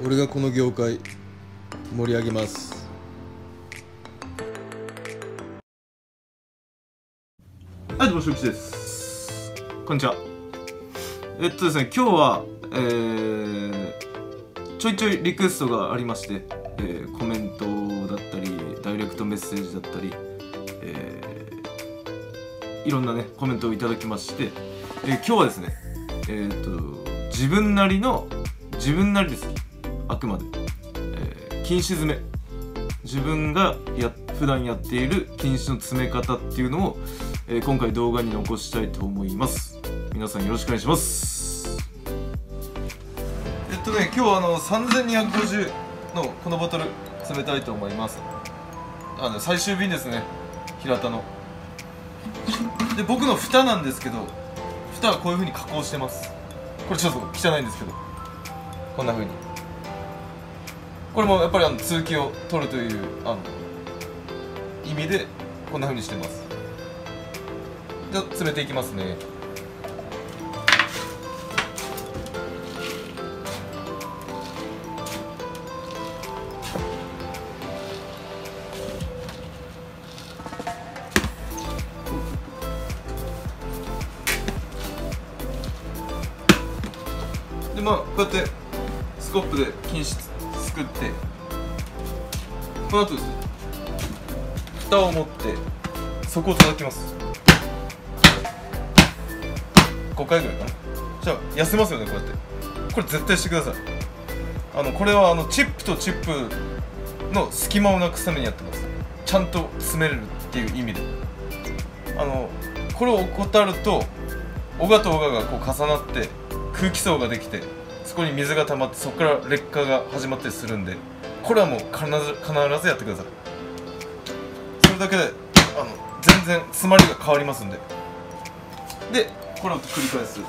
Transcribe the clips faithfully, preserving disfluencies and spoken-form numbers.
俺がこの業界盛り上げます。 はい、どうもしゅうきちです。こんにちは。えっとですね、今日は、えー、ちょいちょいリクエストがありまして、えー、コメントだったりダイレクトメッセージだったり、えー、いろんなねコメントをいただきまして、えー、今日はですね、えー、っと自分なりの自分なりです。あくまで、えー、禁止詰め、自分がや普段やっている禁止の詰め方っていうのを、えー、今回動画に残したいと思います。皆さんよろしくお願いします。えっとね、今日はあのさんぜんにひゃくごじゅうのこのボトル詰めたいと思います。あの最終便ですね、平田の。で、僕の蓋なんですけど、蓋はこういう風に加工してます。これちょっと汚いんですけど、こんな風に。これもやっぱりあの通気を取るというあの意味でこんな風にしてます。じゃあ詰めていきますね。で、まあこうやってスコップで均質作って、この後ですね、蓋を持って底を叩きます。ごかいぐらいかな。じゃあ痩せますよね、こうやって。これ絶対してください。あのこれはあのチップとチップの隙間をなくすためにやってます。ちゃんと詰めれるっていう意味で。あのこれを怠るとオガとオガがこう重なって空気層ができて、そこに水が溜まって、そこから劣化が始まったりするんで、これはもう必ず必ずやってください。それだけであの全然詰まりが変わりますんで。でこれを繰り返す。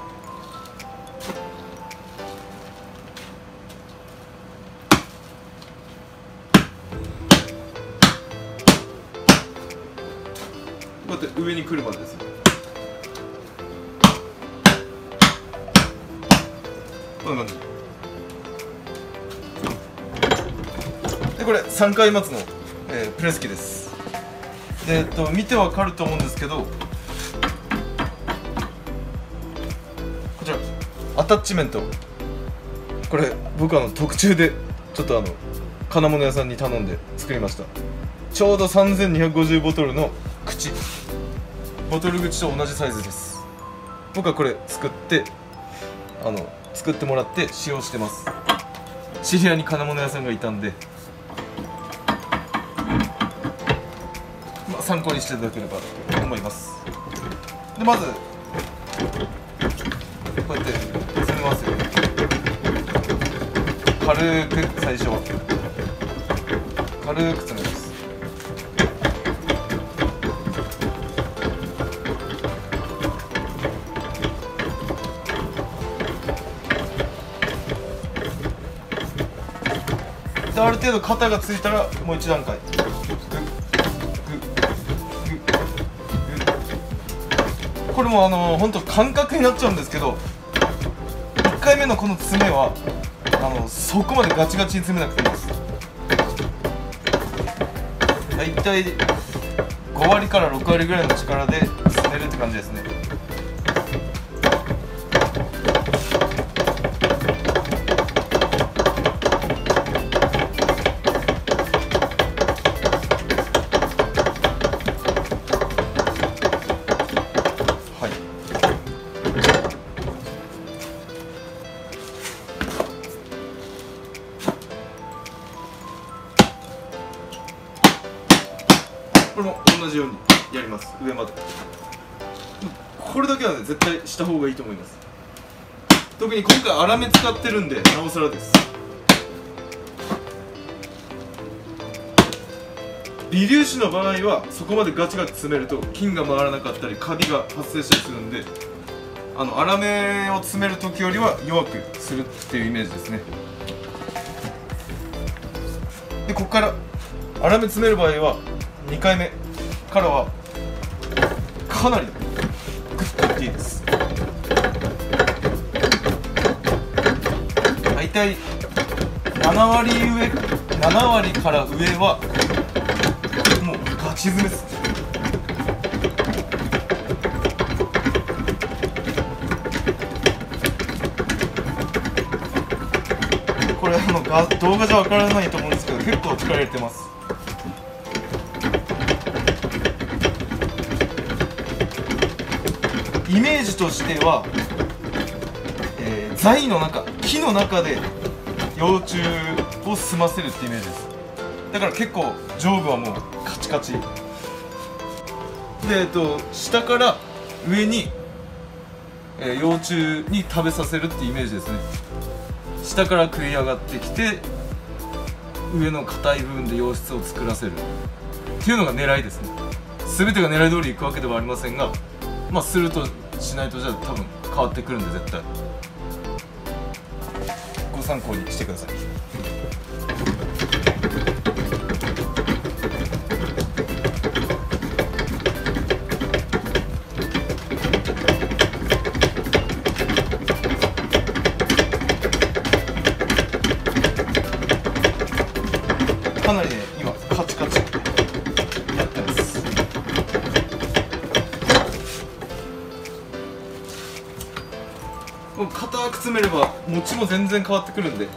こうやって上に来るまでですね。こんな感じで、これさんかい待つの、えー、プレス機です。で、えっと見てわかると思うんですけど、こちらアタッチメント、これ僕あの特注でちょっとあの金物屋さんに頼んで作りました。ちょうどさんぜんにひゃくごじゅうボトルの口、ボトル口と同じサイズです。僕はこれ作ってあの作ってもらって使用してます。知り合いに金物屋さんがいたんで、まあ、参考にしていただければと思います。で、まずこうやって詰めますよ。軽く最初は軽く詰めます。で、ある程度型がついたらもう一段階、これもあの本当感覚になっちゃうんですけど、いっかいめのこの詰めはあのそこまでガチガチに詰めなくていいです。だいたいごわりからろくわりぐらいの力で詰めるって感じですね。これも同じようにやります。上まで。これだけはね絶対した方がいいと思います。特に今回粗め使ってるんでなおさらです。微粒子の場合はそこまでガチガチ詰めると菌が回らなかったりカビが発生したりするんで、あの粗めを詰める時よりは弱くするっていうイメージですね。で、ここから粗め詰める場合はにかいめからはかなりグッといっていいです。大体なな割上なな割から上はもうガチ詰めです。これあのが動画じゃわからないと思うんですけど、結構力入れてます。イメージとしては、えー、材の中、木の中で幼虫を済ませるってイメージです。だから結構上部はもうカチカチで、えっと下から上に、えー、幼虫に食べさせるってイメージですね。下から食い上がってきて上の硬い部分で洋室を作らせるっていうのが狙いですね。全てが狙い通りいくわけではありませんが、まあするとしないとじゃあ多分変わってくるんで、絶対ご参考にしてください。かなりね、今カチカチやってます。硬く詰めれば餅も全然変わってくるんで。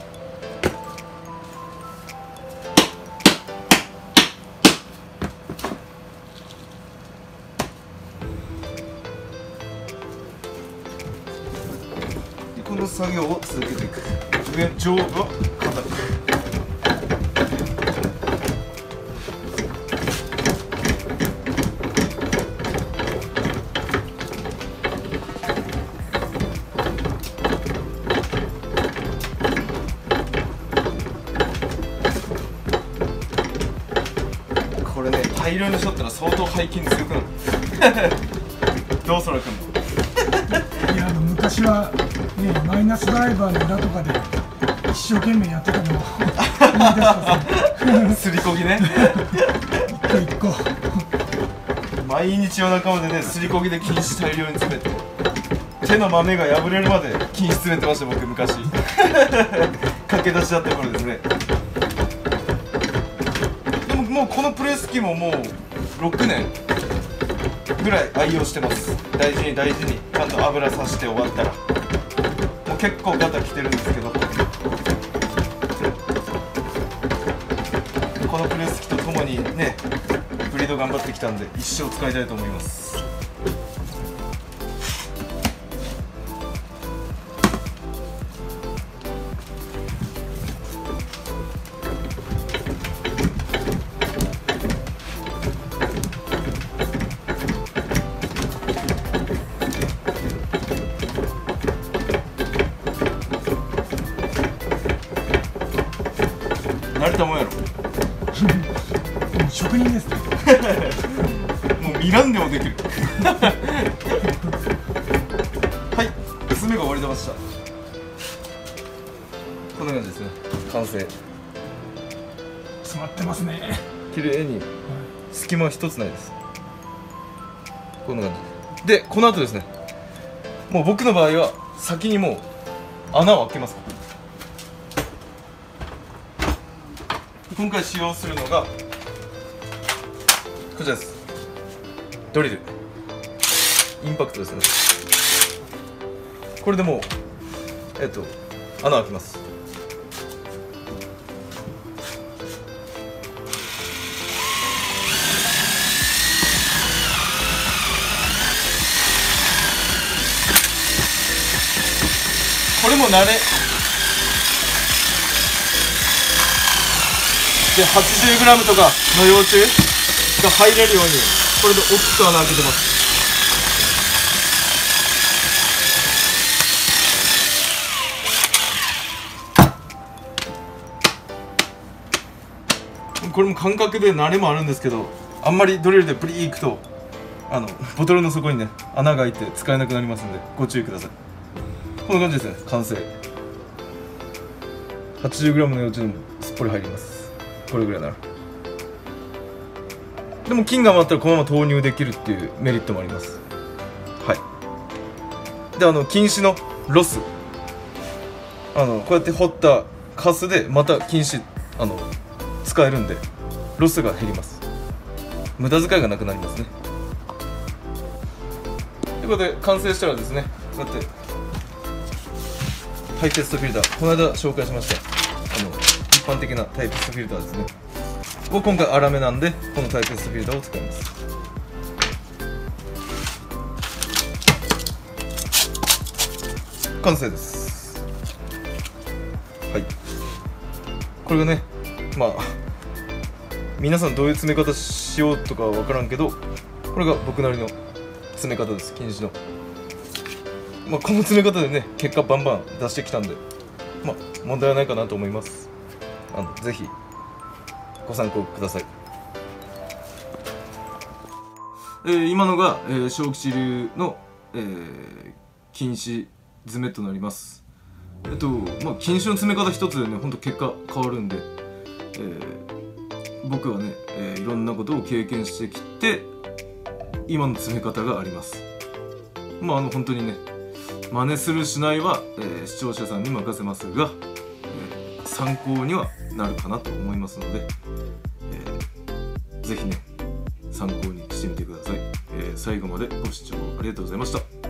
この作業を続けていく。上上部は硬く。これね、大量にしとったら相当背筋強くなる。どうそらくんのいや、あの昔はね、マイナスドライバーの裏とかで一生懸命やってたのを思い出したすりこぎね。 一個一個毎日夜中までね、すりこぎで菌糸大量に詰めて、手の豆が破れるまで菌糸詰めてました、僕昔。駆け出しだった頃ですね。でももうこのプレス機ももうろくねんぐらい愛用してます。大事に大事にちゃんと油さして終わったら、もう結構ガタきてるんですけど、このプレス機とともにねブリード頑張ってきたんで、一生使いたいと思います。慣れたもんやろ。 もう職人ですね。 もう見らんでもできる。はい、詰めが終わりました。こんな感じですね。完成。 詰まってますね。 綺麗に隙間一つないです。こんな感じで、この後ですね、もう僕の場合は先にもう穴を開けます。今回使用するのがこちらです。ドリルインパクトですね。これでもうえっと穴開きます。これも慣れで、 はちじゅうグラム とかの幼虫が入れるようにこれで大きく穴開けてます。これも感覚で慣れもあるんですけど、あんまりドリルでブリーいくとあのボトルの底にね穴が開いて使えなくなりますのでご注意ください。こんな感じですね。完成。 はちじゅうグラム の幼虫でもすっぽり入ります。これぐらいなら。でも菌が余ったらこのまま投入できるっていうメリットもあります。はい。で、あの菌糸のロス、あのこうやって掘ったカスでまた禁止あの使えるんでロスが減ります。無駄遣いがなくなりますね。ということで完成したらですね、こうやってハイテストフィルター、この間紹介しましたあの一般的なタイプテストフィルターですねを今回粗めなんで、このタイプテストフィルターを使います。完成です。はい、これがね、まあ皆さんどういう詰め方しようとかは分からんけど、これが僕なりの詰め方です、金糸の。まあこの詰め方でね、結果バンバン出してきたんで、まあ問題はないかなと思います。あのぜひご参考ください。えー、今のが、えー、小吉流の、えー、金糸詰めとなります。えっとまあ金糸の詰め方一つでね、ほんと結果変わるんで、えー、僕はね、えー、いろんなことを経験してきて今の詰め方があります。まああの本当にね、真似するしないは、えー、視聴者さんに任せますが、えー、参考にはなるかなと思いますので、えー、ぜひね参考にしてみてください。えー、最後までご視聴ありがとうございました。